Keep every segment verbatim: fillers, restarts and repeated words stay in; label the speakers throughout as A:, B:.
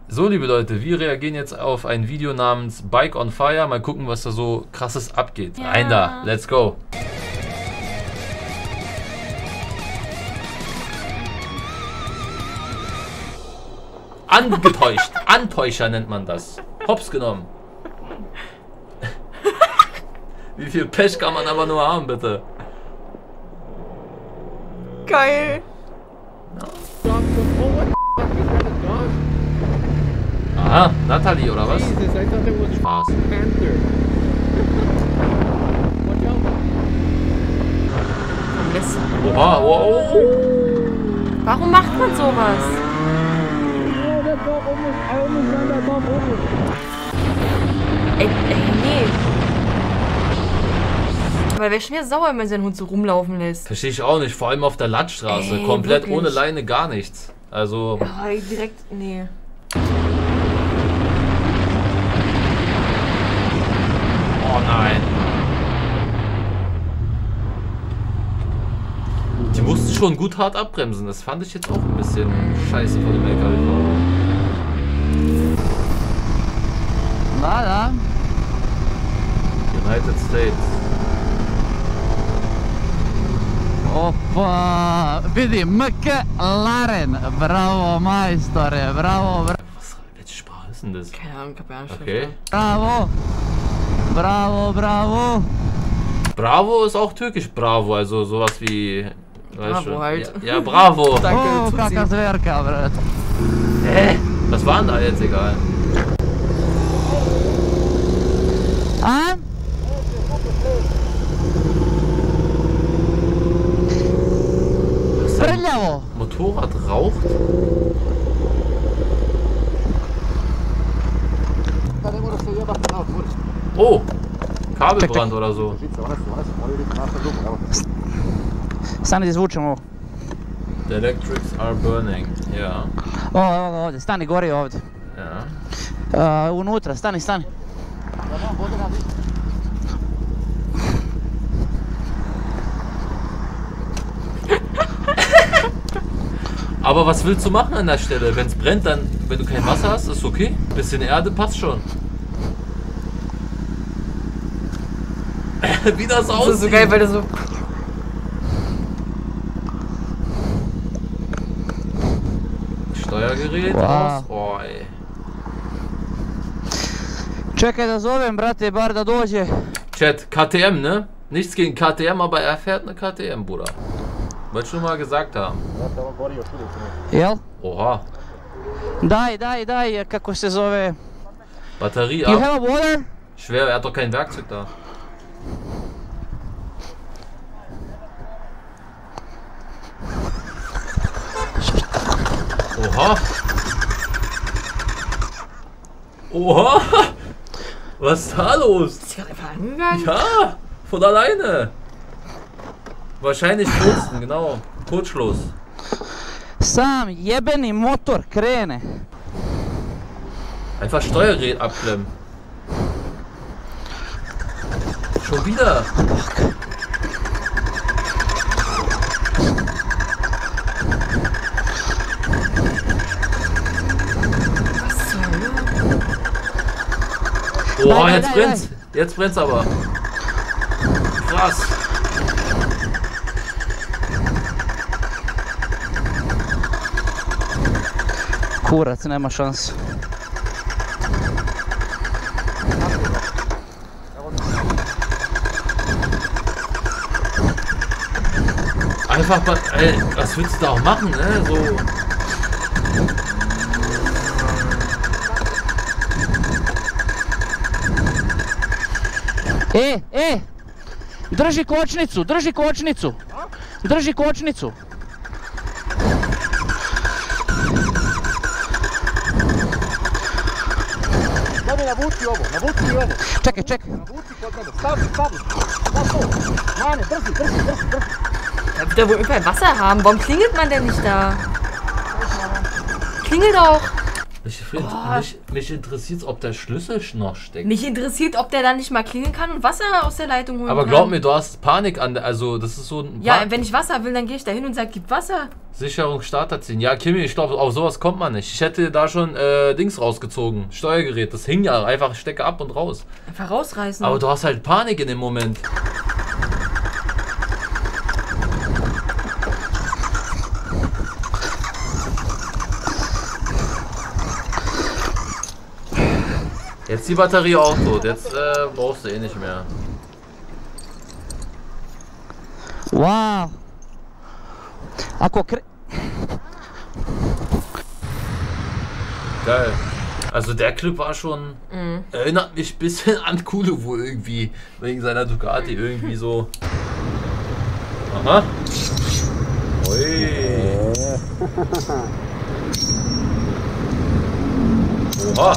A: So, liebe Leute, wir reagieren jetzt auf ein Video namens Bike on Fire. Mal gucken, was da so krasses abgeht. Ja. Rein da, let's go. Angetäuscht. Antäuscher nennt man das. Hops genommen. Wie viel Pech kann man aber nur haben, bitte?
B: Geil.
A: Aha, Natalie oder was? Spaß. Oha, wow.
B: Warum macht man sowas? Ey, ey, nee. Weil wer schon wieder sauer, wenn man seinen Hund so rumlaufen lässt.
A: Verstehe ich auch nicht, vor allem auf der Lattstraße. Ey, komplett wirklich? Ohne Leine, gar nichts. Also.
B: Ja, direkt, nee.
A: Oh nein. Die mussten schon gut hart abbremsen. Das fand ich jetzt auch ein bisschen scheiße von dem L K W-Fahrer.
C: Nada.
A: United States.
C: Opa, vidi, McLaren. Bravo, Maestore, bravo, bravo.
A: Was, welche Sprache ist denn das?
B: Keine Ahnung, ich hab ja nicht.
A: Okay.
C: Bravo. Bravo, bravo.
A: Bravo ist auch türkisch Bravo, also sowas wie...
B: Bravo halt.
A: Ja, ja, bravo.
B: Danke,
C: oh, kakasverka, Brat.
A: Hä? Was war denn da jetzt egal?
C: Ah? Prljavo.
A: Motorrad raucht? Oh! Kabelbrand oder so.
C: Stani, izvučem ovo.
A: The electrics are burning, ja.
C: Ovo, ovdje, stani, gori ovdje.
A: Ja.
C: Uh, unutra, stani, stani.
A: Aber was willst du machen an der Stelle? Wenn es brennt, dann, wenn du kein Wasser hast, ist okay. Bisschen Erde passt schon. Wie das aussieht.
B: Das ist so geil, weil der so...
A: Steuergerät
C: Wow.
A: aus. Oh, ey.
C: Čekaj da zovem, brate, bar da dođe.
A: Chat, K T M, ne? Nichts gegen K T M, aber er fährt eine K T M, Bruder. Wollte ich schon mal gesagt haben.
C: Jel?
A: Oha.
C: Daj, daj, daj, kako se zove.
A: Batterie
C: You
A: ab.
C: have a water?
A: Schwer, er hat doch kein Werkzeug da. Oha. Oha. Was ist da los?
B: Ist gerade einfach angegangen?
A: Ja, von alleine. Wahrscheinlich kurzen, genau. Kurzschluss.
C: Sam jebeni motor krene.
A: Einfach Steuergerät abklemmen. Schon wieder. Oh, jetzt brennt's. Jetzt brennt's aber. Krass.
C: Kurac, nema šanse.
A: Einfach mal, ey, was willst du da auch machen, ne? So.
C: E, e! Drži kočnicu, drži kočnicu! Drži kočnicu!
D: Navuci ovo, navuci ovo.
C: Čekaj, čekaj.
D: Navuci kod mene, stavi, stavi. Mane, brzi, brzi, brzi, brzi.
B: Da wird er wohl irgendwann Wasser haben. Warum klingelt man denn nicht da? Klingel doch!
A: Mich, mich, mich interessiert, ob der Schlüssel noch steckt.
B: Mich interessiert, ob der dann nicht mal klingeln kann und Wasser aus der Leitung holen
A: Aber
B: kann.
A: glaub mir, du hast Panik an der, also das ist so ein...
B: Ja,
A: Pa
B: wenn ich Wasser will, dann gehe ich da hin und sage, gib Wasser.
A: Sicherung Starter ziehen. Ja, Kimi, ich glaube, auf sowas kommt man nicht. Ich hätte da schon äh, Dings rausgezogen. Steuergerät, das hing ja einfach, Stecke ab und raus.
B: Einfach rausreißen.
A: Aber du hast halt Panik in dem Moment. Jetzt die Batterie auch tot, jetzt äh, brauchst du eh nicht mehr.
C: Wow.
A: Geil. Also der Clip war schon, mhm. erinnert mich ein bisschen an Kulevo irgendwie, wegen seiner Ducati irgendwie so. Aha. Ui. Oha.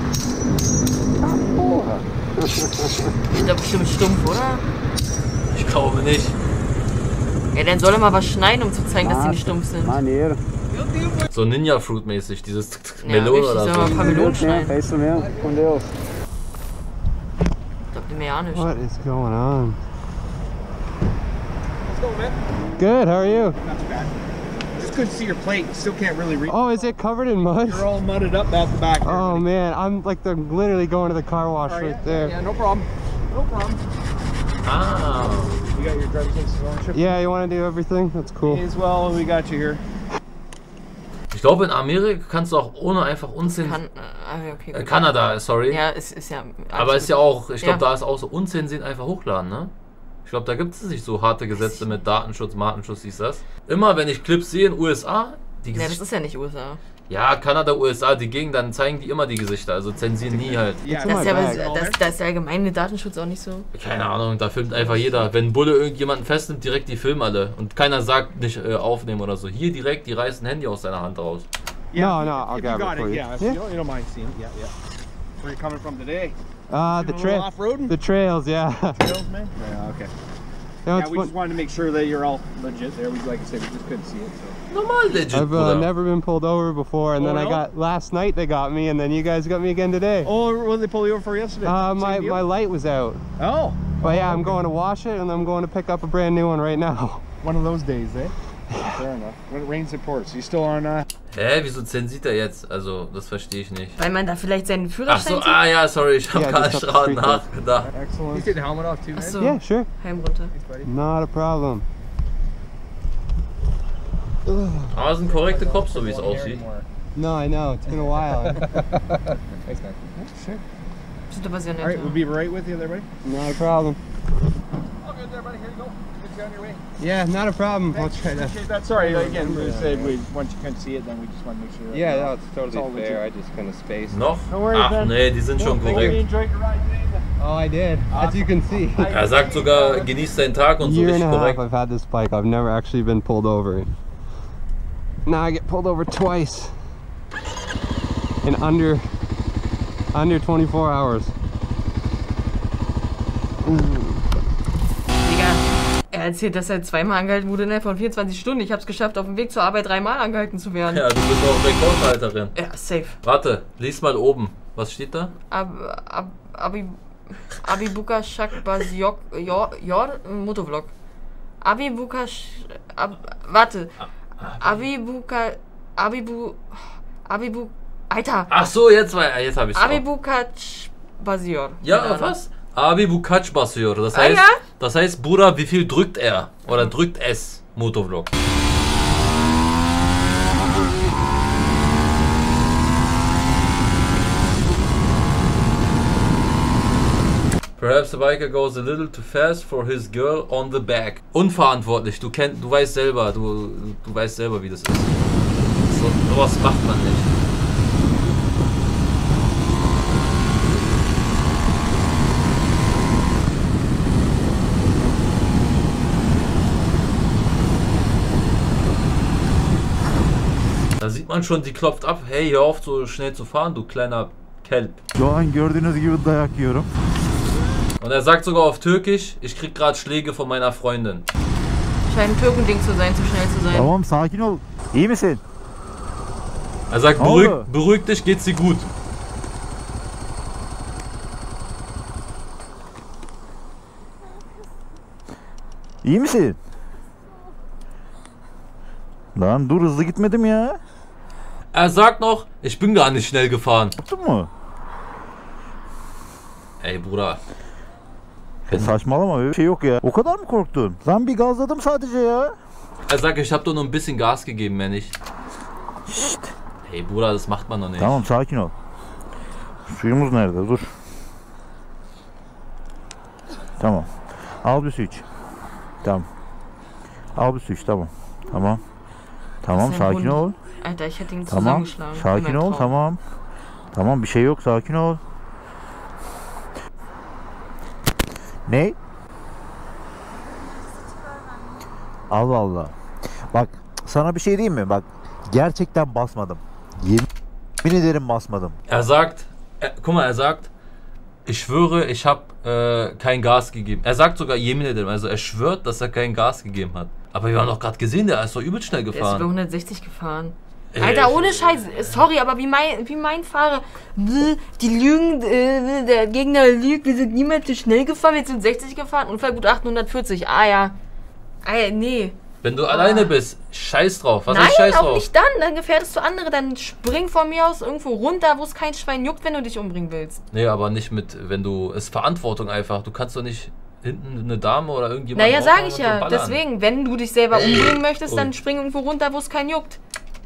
B: Ist doch bestimmt stumpf, oder?
A: Ich glaube nicht.
B: Ja, dann soll er mal was schneiden, um zu zeigen, dass die nicht stumpf sind.
A: So Ninja Fruit mäßig, dieses
B: ja,
A: Melone
B: richtig,
A: oder
B: so.
A: so.
B: Ein paar Melonen schneiden. Ich glaub, dem ja nicht.
E: What is going on? Good, how are you?
D: Not too bad. Just couldn't see your plate. Still can't really read.
E: Oh, is it covered in mud?
D: You're all mudded up at the back. There,
E: oh
D: buddy.
E: man, I'm like the literally going to the car wash
D: Are
E: right
D: you?
E: there.
D: Yeah, no problem. No problem.
A: Ah.
D: You got your driver's license and ownership?
E: Yeah, you want to do everything? That's cool.
D: As well, we got you here.
A: Ich glaube, in Amerika kannst du auch ohne einfach unzensiert.
B: Kan äh, okay,
A: äh, Kanada, sorry.
B: Ja, es ist ja.
A: Aber ist ja auch, ich glaube,
B: ja.
A: da ist auch so unzensiert einfach hochladen, ne? Ich glaube, da gibt es nicht so harte Gesetze mit Datenschutz, Markenschutz, hieß das. Immer wenn ich Clips sehe in U S A, die
B: Ja,
A: Gesichter.
B: das ist ja nicht U S A.
A: Ja, Kanada, U S A, die Gegend, dann zeigen die immer die Gesichter, also zensieren nie halt.
D: Yeah,
B: Das ist ja, aber,
E: bag.
B: das, das ist der allgemeine Datenschutz auch nicht so.
A: Keine Ahnung, da filmt einfach jeder. Wenn ein Bulle irgendjemanden festnimmt, direkt die filmen alle. Und keiner sagt nicht äh, aufnehmen oder so. Hier direkt, die reißen Handy aus seiner Hand raus.
E: No, no, I'll
D: if you
E: grab
D: got
E: it for
D: it,
E: you.
D: yeah, if
E: Yeah.
D: You, don't, you don't mind seeing it. Yeah, yeah. Where you coming from today?
E: Uh, the
D: Doing a
E: trail,
D: little off-roading?
E: the trails, yeah.
D: Trails, man? Yeah, okay.
E: No,
D: Yeah,
E: it's
D: we
E: fun.
D: just wanted to make sure that you're all legit there. We, like I said, we just couldn't see it. So.
A: Normal legit,
E: I've uh,
A: Bruder.
E: never been pulled over before, and
D: Oh,
E: then I
D: no?
E: got last night they got me, and then you guys got me again today.
D: Oh, what did they pull you over for yesterday?
E: Uh,
D: Same
E: my
D: deal?
E: my light was out,
D: Oh.
E: but yeah,
D: Oh,
E: I'm
D: okay.
E: going to wash it, and I'm going to pick up a brand new one right now.
D: One of those days, eh? Fair enough. When it rains, it pours. You still on? Uh...
A: Hä, wieso zensiert er jetzt? Also, das verstehe ich nicht.
B: Weil man da vielleicht seinen
A: Ach
B: Führerschein
A: so, ah ja, sorry, ich habe
E: Ja,
A: gar
E: das
A: nicht
E: hat
A: dran
E: Street
A: nachgedacht.
D: Excellent. You take the helmet off too, man.
B: Ach so,
E: Yeah, sure,
B: Helm runter.
D: Thanks, buddy.
E: not a problem.
A: Aber es sind korrekte Cops, so wie es aussieht.
E: No, I know it's been a while.
D: Thanks, man.
E: Sure,
B: Sieht aber sehr nett
D: All right, we'll
B: aus.
D: be right with you there, buddy.
E: not a problem.
D: All good there, buddy. Here you go. Good to see you on your way.
E: Yeah, not a problem. I'll try to.
D: Appreciate that. Sorry, again, we said we once you couldn't see it, then we just want to make sure. that,
E: Yeah,
D: uh,
E: no, it's totally
D: all legit.
E: fair. I just kind of spaced.
A: Noch?
D: No worries,
A: Ach
D: man.
A: nee, die sind schon
D: Well,
A: korrekt.
D: We enjoyed your ride today.
E: Oh, I did, as you can see.
A: Er sagt sogar, genießt deinen Tag und so
E: Year and
A: richtig
E: a half
A: korrekt.
E: I've had this bike. I've never actually been pulled over. Now I get pulled over twice in under under twenty-four hours.
B: Digga, er erzählt, dass er zweimal angehalten wurde innerhalb von vierundzwanzig Stunden. Ich hab's geschafft, auf dem Weg zur Arbeit dreimal angehalten zu werden.
A: Ja, du bist auch Rekordhalterin.
B: Ja, safe.
A: Warte, lies mal oben. Was steht da?
B: Ab, ab, Abi, Abibuka Shakbasiok, Jor, Jor, Motovlog. Abibuka, Sch- ab, warte. Abibuka, Abibu, Abibu, Alter.
A: Ach so, jetzt, war- jetzt habe ich es.
B: Abibuka Basior.
A: Ja, was? Abi Bukac Basur. Das
B: Ah,
A: heißt,
B: ja?
A: das heißt, Bruder, wie viel drückt er? Oder drückt es? Motovlog. Perhaps the biker goes a little too fast for his girl on the back. Unverantwortlich, du kennst, du weißt selber, du, du weißt selber, wie das ist. So, sowas macht man nicht. Da sieht man schon, die klopft ab. Hey, hör auf, so schnell zu fahren, du kleiner Kelp.
F: Şu an gördüğünüz gibi dayak yiyorum.
A: Und er sagt sogar auf Türkisch, ich krieg gerade Schläge von meiner Freundin.
B: Scheint ein Türkending zu sein, zu schnell zu sein.
F: Tamam sakin ol. İyi misin?
A: Er sagt, beruhig, beruhig dich, geht's dir gut.
F: İyi misin? Lan dur, hızlı gitmedim ya.
A: Er sagt noch, ich bin gar nicht schnell gefahren.
F: Yaptın mı?
A: Ey Bruder.
F: E saçmalama, öyle bir şey yok ya. O kadar mı korktun? Lan bir gazladım sadece ya.
A: Er sagt, ich hab doch nur ein bisschen Gas gegeben, mehr nicht.
F: Şşt.
A: Hey Bruder, das macht man noch nicht.
F: Tamam, sakin ol. Suyumuz nerede? Dur. Tamam. Al bir su iç. Tamam. Al bir su iç, tamam. Tamam. Tamam, sakin ol.
B: Alter, ich hätte ihn
F: Tamam.
B: zusammengeschlagen.
F: Sakin ol, tamam. Tamam, bir şey yok, sakin ol. Ne? Allah Allah. Bak, sana bir şey diyeyim mi? Bak, gerçekten basmadım. Yemin ederim basmadım.
A: Er sagt, er, guck mal, er sagt, ich schwöre, ich hab äh, kein Gas gegeben. Er sagt sogar yemin ederim, also er schwört, dass er kein Gas gegeben hat. Aber wir haben doch gerade gesehen, der ist doch übel schnell
B: Der ist
A: gefahren.
B: über hundertsechzig gefahren.
A: Ey,
B: Alter, ohne Scheiß, sorry, aber wie mein, wie mein Fahrer, die lügen, äh, der Gegner lügt, wir sind niemals zu schnell gefahren, wir sind sechzig gefahren, Unfallgutachten hundertvierzig, ah ja. Ah, nee.
A: Wenn du alleine bist, scheiß drauf. Was
B: Nein,
A: ist scheiß
B: auch
A: drauf?
B: nicht dann, dann gefährdest du andere, dann spring von mir aus irgendwo runter, wo es kein Schwein juckt, wenn du dich umbringen willst.
A: Nee, aber nicht mit, wenn du, es ist Verantwortung einfach. Du kannst doch nicht hinten eine Dame oder irgendjemand.
B: Naja, sag ich
A: so
B: ja,
A: ballern.
B: deswegen, wenn du dich selber umbringen möchtest, dann
A: Ui.
B: spring irgendwo runter, wo es keinen juckt.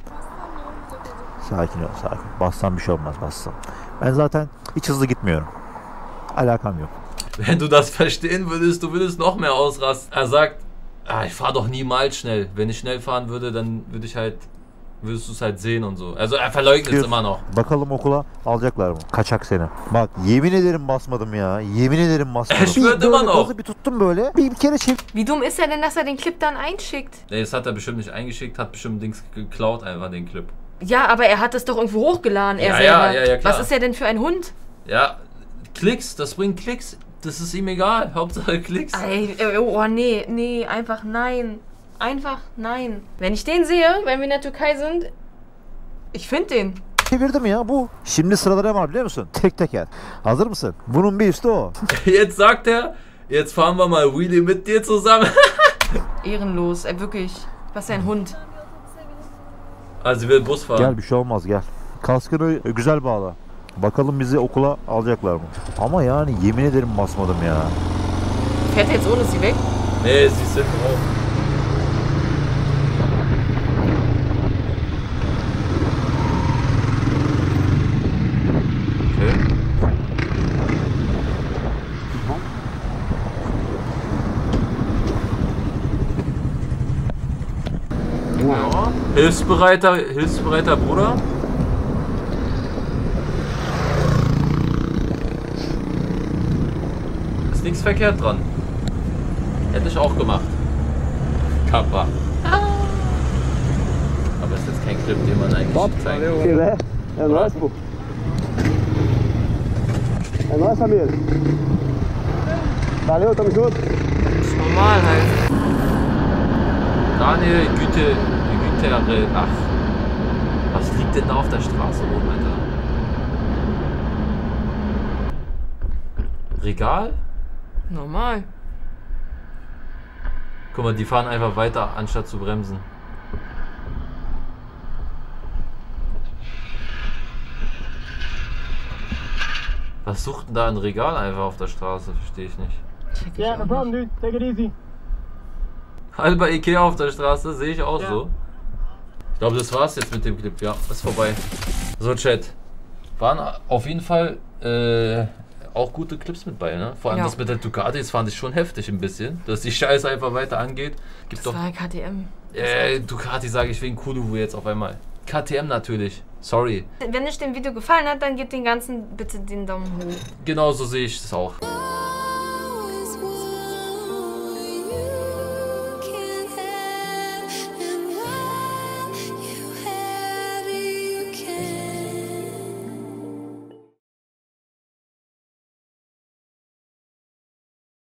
F: Sakin ol, sakin. Bassam bir şey olmaz, bassam. Ben zaten hiç hızlı gitmiyorum. Alakam yok.
A: Wenn du das verstehen würdest, du würdest noch mehr ausrasten. Er sagt, ah, ich fahre doch niemals schnell. Wenn ich schnell fahren würde, dann würde ich halt, würdest du es halt sehen und so. Also er verleugnet es immer noch.
F: Bakalım okula alacaklar mı? Kaçak seni. Bak, yemin ederim basmadım ya. Yemin ederim basmadım.
A: Ich schwör
F: bir
A: immer
F: böyle
A: noch.
F: gazı bir tuttum böyle. Bir, bir kere çevir.
B: Wie dumm ist er denn, dass er den Clip dann einschickt?
A: Nee, das hat er bestimmt nicht eingeschickt, hat bestimmt Dings geklaut, einfach den Clip.
B: Ja, aber er hat es doch irgendwo hochgeladen, er
A: Ja,
B: selber.
A: ja, ja, ja, klar.
B: Was ist er denn für ein Hund?
A: Ja, Klicks, das bringt Klicks. Das ist ihm egal. Hauptsache Klicks.
B: Ey, oh nee, nee, einfach nein. Einfach nein. Wenn ich den sehe, wenn wir in der Türkei sind, ich finde den.
F: Çevirdim ya, bu. Şimdi sıraları ne var biliyor musun? Tek teker. Hazır mısın? Bunun bir üstü o.
A: Jetzt sagt er, jetzt fahren wir mal Wheelie mit dir zusammen.
B: Ehrenlos, ey, wirklich. Was für ein Hund.
A: Also sie will Bus fahren.
F: Gel, bir şey olmaz, gel. Kaskını güzel bağla. Bakalım bizi okula alacaklar mı? Ama yani yemin ederim basmadım ya.
B: Fährt er jetzt ohne sie weg?
A: Nee, sie sind drauf. Okay. Ja. Hilfsbereiter, hilfsbereiter Bruder. Ist nichts verkehrt dran. Hätte ich auch gemacht. Kappa. Aber ist jetzt kein Clip, den man eigentlich zeigen kann.
E: É nóis, pô. É nóis, Samir. Valeu, tamo junto.
B: Ist normal halt.
A: Daniel Güte, Güte, ach. Was liegt denn da auf der Straße rum, Alter? Regal?
B: Normal.
A: Guck mal, die fahren einfach weiter, anstatt zu bremsen. Was sucht denn da ein Regal einfach auf der Straße? Verstehe ich nicht.
B: Check ich
E: Yeah,
B: auch
E: no problem,
B: nicht.
E: dude. Take it easy.
A: Halt bei Ikea auf der Straße, sehe ich auch so. Ich glaube, das war's jetzt mit dem Clip. Ja, ist vorbei. So, Chat. Waren auf jeden Fall äh, auch gute Clips mit bei, ne? Vor allem
B: Ja.
A: das mit der Ducati, das fand ich schon heftig ein bisschen. Dass die Scheiße einfach weiter angeht. Gibt
B: Das
A: doch.
B: war K T M.
A: Äh, Ducati sage ich wegen Kuduwu jetzt auf einmal. K T M natürlich. Sorry.
B: Wenn euch dem Video gefallen hat, dann gebt den ganzen bitte den Daumen hoch.
A: Genauso sehe ich es auch.